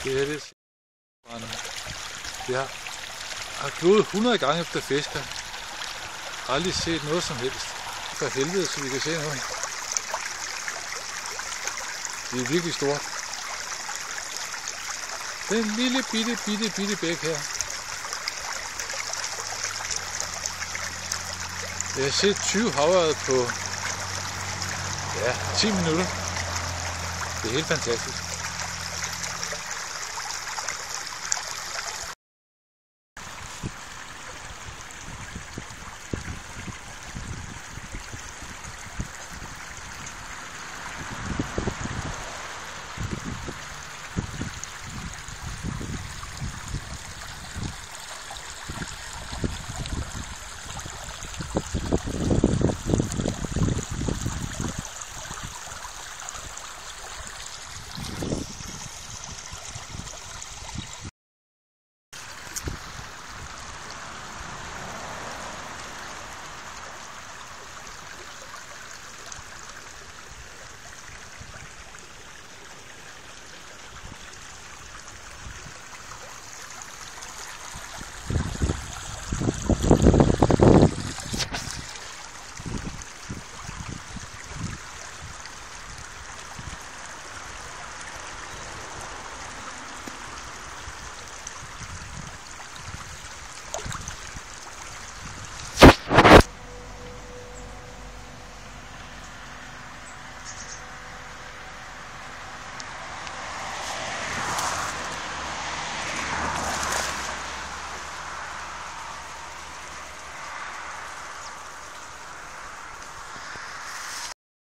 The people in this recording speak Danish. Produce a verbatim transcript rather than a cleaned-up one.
Det her, det er brændende. Jeg har gloet hundrede gange efter fisker. Aldrig set noget som helst. For helvede, så vi kan se noget. Det er virkelig stort. Den lille bitte, bitte, bitte bæk her. Jeg har set tyve havørred på ja, ti minutter. Det er helt fantastisk.